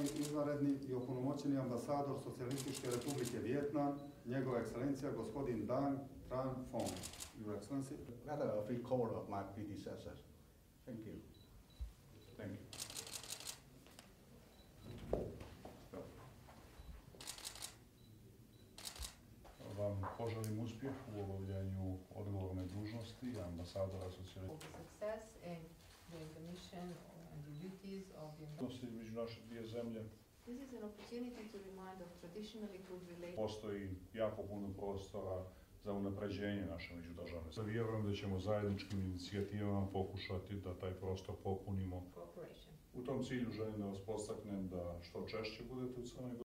izvanredni i opunomoćeni ambasador Socijalističke Republike Vijetnam, njegova ekscelencija gospodin Dang Tran Phong. Your Excellency. Rather a free call of my predecessors. Thank you. Thank you. Vam poželim uspjeh u obavljanju odgovorne dužnosti ambasadora Socijalističke Republike među naše dvije zemlje. Postoji jako puno prostora za unapređenje naše međudržavne suradnje. Vjerujem da ćemo zajedničkim inicijativama pokušati da taj prostor popunimo. U tom cilju želim da vas podstaknem da što češće budete u Crnoj Gori.